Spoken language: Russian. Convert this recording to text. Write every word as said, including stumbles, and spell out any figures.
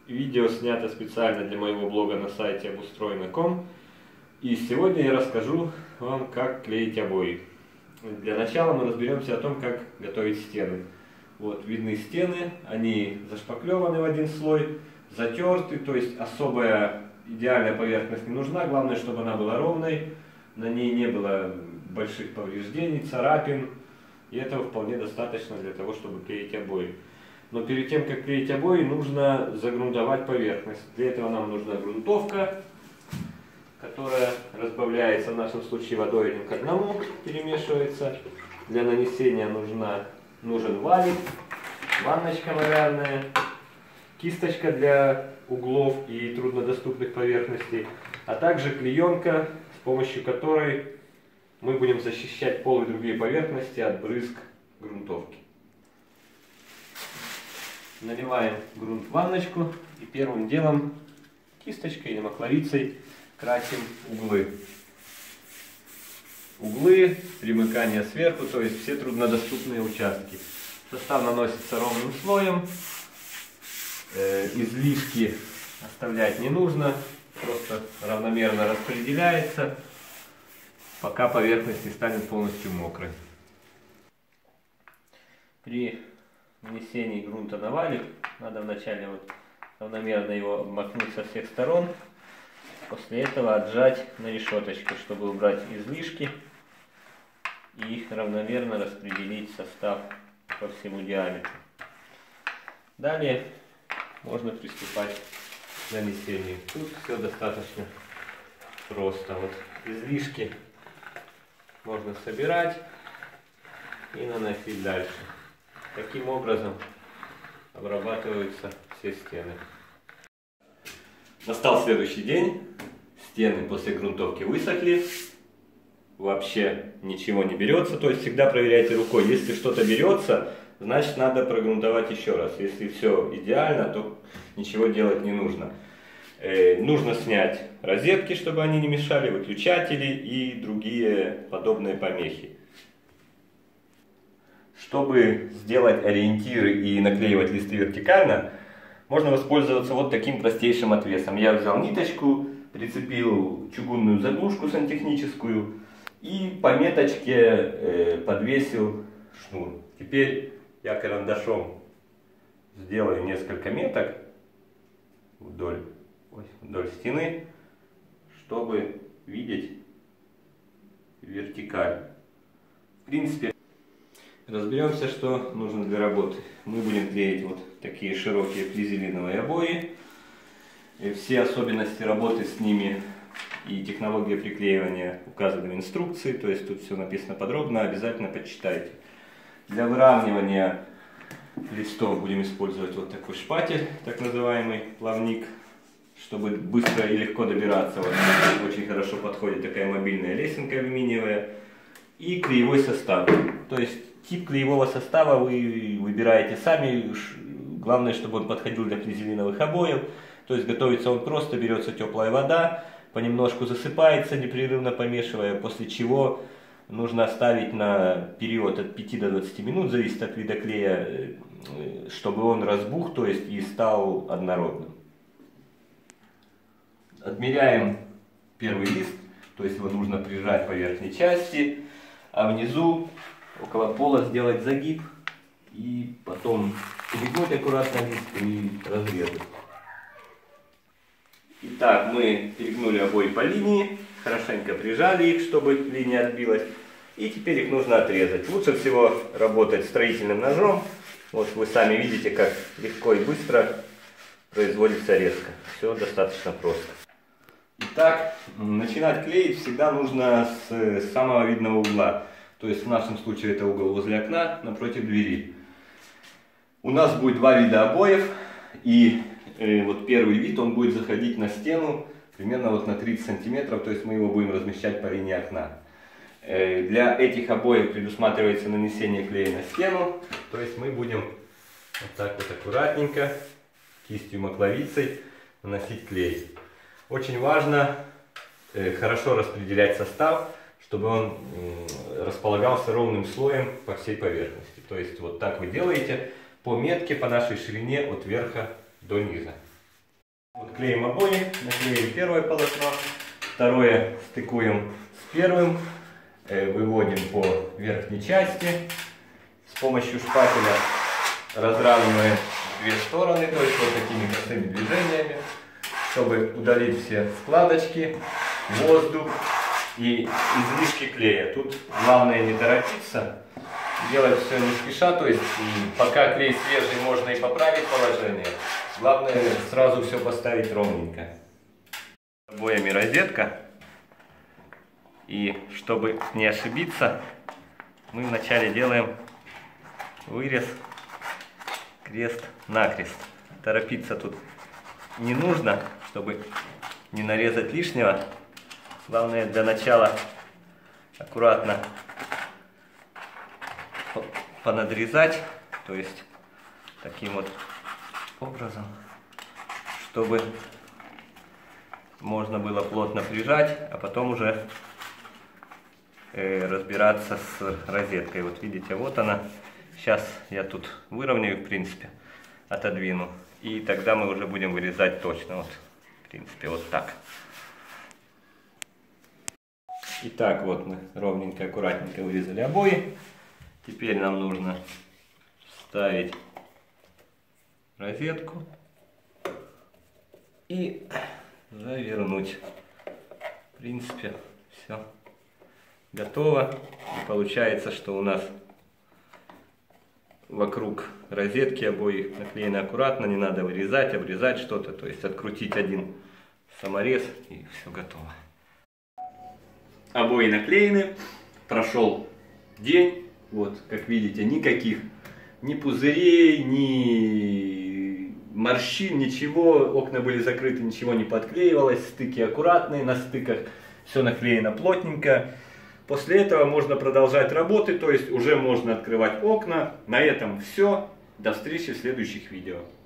Видео снято специально для моего блога на сайте обустроено точка ком. И сегодня я расскажу вам, как клеить обои. Для начала мы разберемся о том, как готовить стены. Вот видны стены, они зашпаклеваны в один слой, затерты, то есть особая идеальная поверхность не нужна. Главное, чтобы она была ровной, на ней не было больших повреждений, царапин. И этого вполне достаточно для того, чтобы клеить обои. Но перед тем, как клеить обои, нужно загрунтовать поверхность. Для этого нам нужна грунтовка, которая разбавляется в нашем случае водой один к одному, перемешивается. Для нанесения нужна, нужен валик, ванночка малярная, кисточка для углов и труднодоступных поверхностей, а также клеенка, с помощью которой мы будем защищать пол и другие поверхности от брызг грунтовки. Наливаем грунт в ванночку и первым делом кисточкой или макловицей красим углы. Углы, примыкания сверху, то есть все труднодоступные участки. Состав наносится ровным слоем. Э, излишки оставлять не нужно, просто равномерно распределяется, пока поверхность не станет полностью мокрой. При нанесении грунта на валик надо вначале вот равномерно его обмакнуть со всех сторон, после этого отжать на решеточке, чтобы убрать излишки и равномерно распределить состав по всему диаметру. Далее можно приступать к нанесению. Тут все достаточно просто. Вот излишки можно собирать и наносить дальше. Таким образом обрабатываются все стены. Настал следующий день. Стены после грунтовки высохли. Вообще ничего не берется. То есть всегда проверяйте рукой. Если что-то берется, значит надо прогрунтовать еще раз. Если все идеально, то ничего делать не нужно. Э, нужно снять розетки, чтобы они не мешали, выключатели и другие подобные помехи. Чтобы сделать ориентиры и наклеивать листы вертикально, можно воспользоваться вот таким простейшим отвесом. Я взял ниточку, прицепил чугунную заглушку сантехническую и по меточке э, подвесил шнур. Теперь я карандашом сделаю несколько меток вдоль, ой, вдоль стены, чтобы видеть вертикаль. В принципе, разберемся, что нужно для работы. Мы будем клеить вот такие широкие флизелиновые обои. И все особенности работы с ними и технология приклеивания указаны в инструкции, то есть тут все написано подробно, обязательно почитайте. Для выравнивания листов будем использовать вот такой шпатель, так называемый плавник, чтобы быстро и легко добираться. Вот, очень хорошо подходит такая мобильная лесенка алюминиевая. И клеевой состав. То есть тип клеевого состава вы выбираете сами. Главное, чтобы он подходил для флизелиновых обоев. То есть готовится он просто, берется теплая вода, понемножку засыпается, непрерывно помешивая, после чего нужно оставить на период от пяти до двадцати минут, зависит от вида клея, чтобы он разбух, то есть и стал однородным. Отмеряем первый лист, то есть его нужно прижать по верхней части, а внизу около пола сделать загиб и потом перегнуть аккуратно лист и разрезать. Итак, мы перегнули обои по линии, хорошенько прижали их, чтобы линия отбилась. И теперь их нужно отрезать. Лучше всего работать строительным ножом. Вот вы сами видите, как легко и быстро производится резка. Все достаточно просто. Итак, начинать клеить всегда нужно с самого видного угла. То есть в нашем случае это угол возле окна, напротив двери. У нас будет два вида обоев. И э, вот первый вид, он будет заходить на стену примерно вот на тридцать сантиметров. То есть мы его будем размещать по линии окна. Э, для этих обоев предусматривается нанесение клея на стену. То есть мы будем вот так вот аккуратненько кистью макловицей наносить клей. Очень важно э, хорошо распределять состав, чтобы он э, располагался ровным слоем по всей поверхности. То есть вот так вы делаете по метке, по нашей ширине от верха до низа. Вот клеим обои, наклеим первое полотно, второе стыкуем с первым, э, выводим по верхней части, с помощью шпателя разравниваем две стороны, то есть вот такими косыми движениями, чтобы удалить все складочки, воздух и излишки клея. Тут главное не торопиться, делать все не спеша, то есть и пока клей свежий, можно и поправить положение. Главное сразу все поставить ровненько. Обоями розетка. И чтобы не ошибиться, мы вначале делаем вырез крест-накрест. Торопиться тут не нужно, чтобы не нарезать лишнего. Главное для начала аккуратно понадрезать, то есть таким вот образом, чтобы можно было плотно прижать, а потом уже э, разбираться с розеткой. Вот видите, вот она. Сейчас я тут выровняю, в принципе, отодвину, и тогда мы уже будем вырезать точно. Вот, в принципе, вот так. Итак, вот мы ровненько, аккуратненько вырезали обои. Теперь нам нужно вставить розетку и завернуть. В принципе, все готово. И получается, что у нас вокруг розетки обои наклеены аккуратно, не надо вырезать, обрезать что-то, то есть открутить один саморез и все готово. Обои наклеены, прошел день, вот как видите, никаких ни пузырей, ни морщин, ничего, окна были закрыты, ничего не подклеивалось, стыки аккуратные, на стыках все наклеено плотненько. После этого можно продолжать работы, то есть уже можно открывать окна. На этом все. До встречи в следующих видео.